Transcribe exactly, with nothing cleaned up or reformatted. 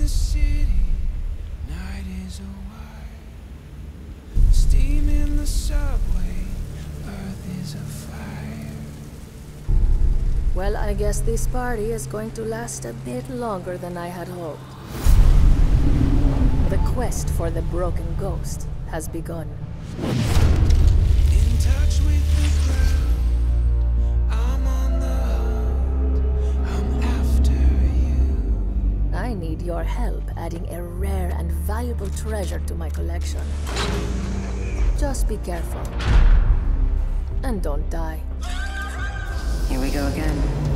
the city, night is a wire. Steam in the subway, earth is afire. Well, I guess this party is going to last a bit longer than I had hoped. The quest for the broken ghost has begun. In touch with the crowd, I'm on the hunt, I'm after you. I need your help adding a rare and valuable treasure to my collection. Just be careful. And don't die. Here we go again.